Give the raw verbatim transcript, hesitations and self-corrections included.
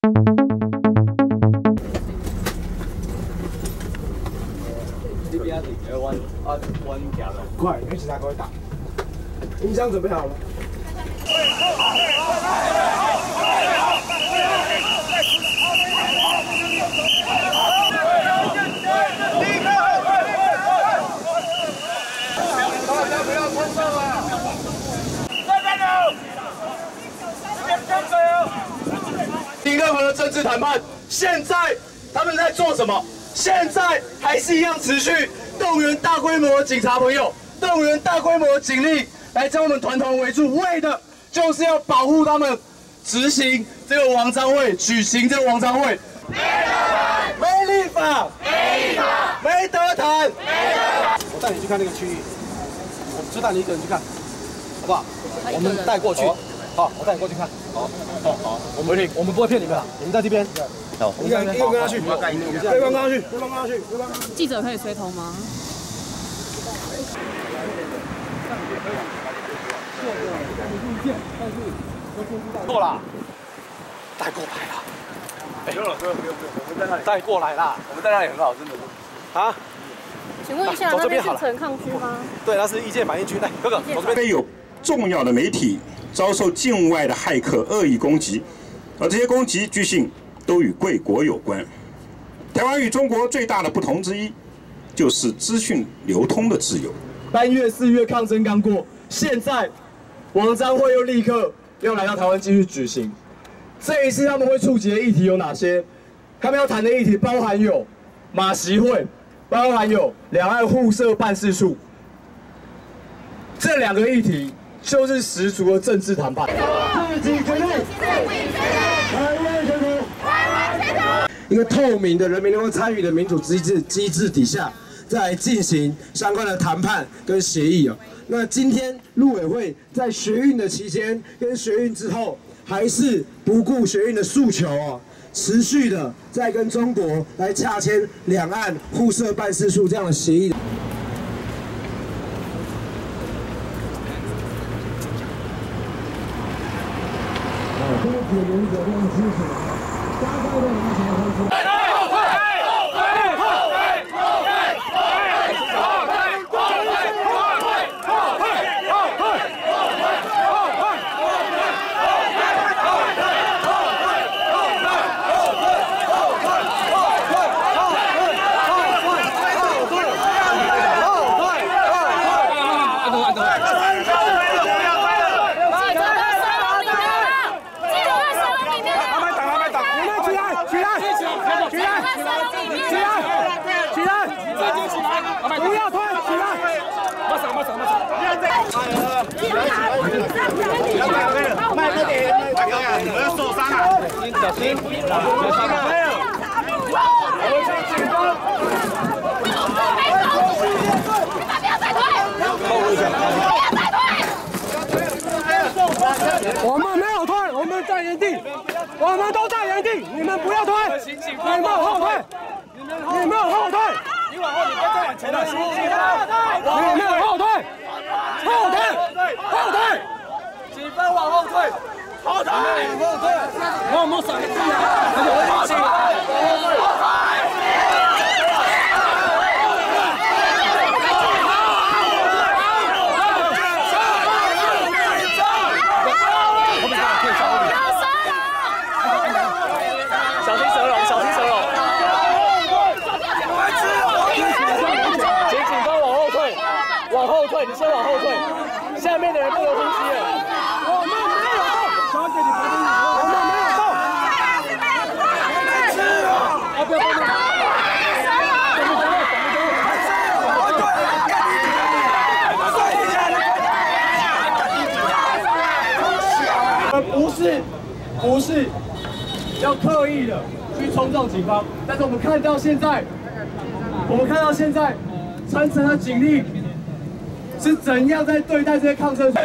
快，给警察赶快打！音箱准备好了。听任何的政治谈判，现在他们在做什么？现在还是一样持续动员大规模的警察朋友，动员大规模的警力来将我们团团围住，为的就是要保护他们执行这个王章会，举行这个王章会。没立法，没立法，没得谈，没得谈。我带你去看那个区域，我就带你一个人去看，好不好？我们带过去。好，我带你过去看。好，好，好，我们我们不会骗你们了，你们在这边。好，一个一个跟他去，对方跟他去，对方跟他去，对方。 记者可以随同吗？ 错了，带过来了。不用了，不用不用不用，我们在那里带过来啦，我们在那里很好，真的是。啊？ 请问一下，那边是陈抗区吗？ 对，那是意见反映区。来，哥哥，走这边。 有重要的媒体遭受境外的骇客恶意攻击，而这些攻击据信都与贵国有关。台湾与中国最大的不同之一，就是资讯流通的自由。 三月、四月抗争刚过，现在王章会又立刻要来到台湾继续举行。这一次他们会触及的议题有哪些？他们要谈的议题包含有马习会，包含有两岸互设办事处。这两个议题就是十足的政治谈判。自己决定，台湾前途，台湾前途。一个透明的人民能够参与的民主机制机制底下，再进行相关的谈判跟协议哦。那今天陆委会在学运的期间跟学运之后，还是不顾学运的诉求哦，持续的在跟中国来洽签两岸互设办事处这样的协议。多指原则让支持，加高的民情和支持。 慢着点，大哥呀，你们要受伤啊！小心，小心啊！没有，我们去警方。不要再退！不要再退！ 我们没有退，我们在原地，我们都在原地，你们不要退，你们后退，你们后退，你往后，你不要再往前了，你们后退，后退，后退。警方往后退，后退，往后退，我们闪进来，往后退，后退。小心蛇龙，小心蛇龙。请警方往后退，往后退，你先往后退，下面的人不能呼吸了。我们没有动，小姐你旁边，我们没有动。啊！不要动！不是，不是要刻意的去冲撞警方，但是我们看到现在，我们看到现在，层层的警力是怎样在对待这些抗争者。